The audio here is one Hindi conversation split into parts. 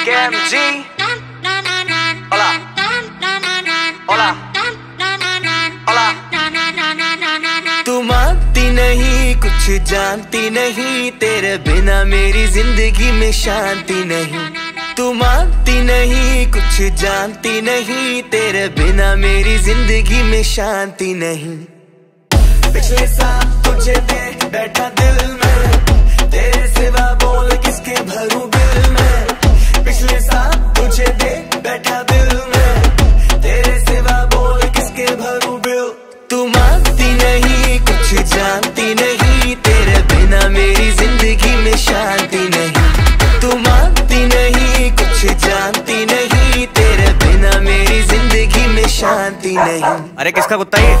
KMG. Hola. Hola. Hola. तू मानती नहीं, कुछ जानती नहीं, तेरे बिना मेरी जिंदगी में शांति नहीं। तू मानती नहीं, कुछ जानती नहीं, तेरे बिना मेरी जिंदगी में शांति नहीं। पिछले साल तुझे दे बैठा दिल में, तेरे सिवा बोल किसके भरूं दिल में। पिछले साल तुझे दे बैठा दिल में, तेरे सिवा बोल किसके भरूं बिल। तू मानती नहीं, कुछ जानती नहीं, तेरे बिना मेरी जिंदगी में शांति नहीं। तू मानती नहीं, कुछ जानती नहीं, तेरे बिना मेरी जिंदगी में शांति नहीं। अरे किसका कुत्ता ये?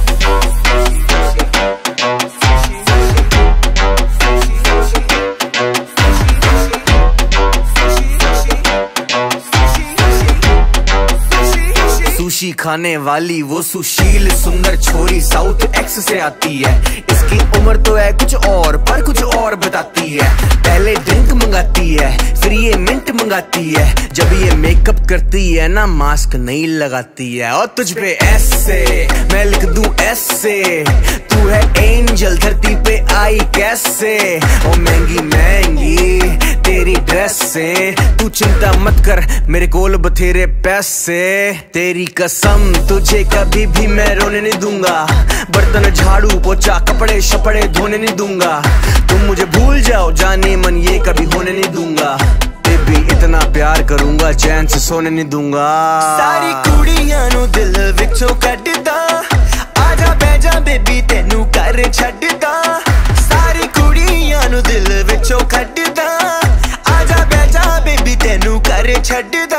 सुशी खाने वाली वो सुशील सुंदर छोरी साउथ एक्स से आती है। इसकी उम्र तो है कुछ और, पर कुछ और बताती है। पहले ड्रिंक मंगाती है, फिर ये मिंट मंगाती है। जब ये मेकअप करती है ना, मास्क नहीं लगाती है। और तुझ पे ऐसे मैं लिख दूं ऐसे, तू है एंजल धरती पे आई कैसे। ओ महंगी महंगी तेरी ड्रेस से, तू चिंता मत कर मेरे कोल बथेरे पैसे। तेरी कसम तुझे कभी भी मैं रोने नहीं दूंगा, बर्तन झाड़ू पोछा कपड़े शपड़े धोने नहीं दूंगा। तुम मुझे भूल जाओ जाने मन, ये कभी होने नहीं दूंगा। बेबी इतना प्यार करूंगा, चैन से सोने नहीं दूंगा। सारी कुड़ियां नु दिल विचों कड्डदा, आजा बैजा बेबी तेनू कर छड्डदा। सारी कुड़ियां नु दिल विचों कड्डदा, आजा बैजा बेबी तेनू कर छड्डदा।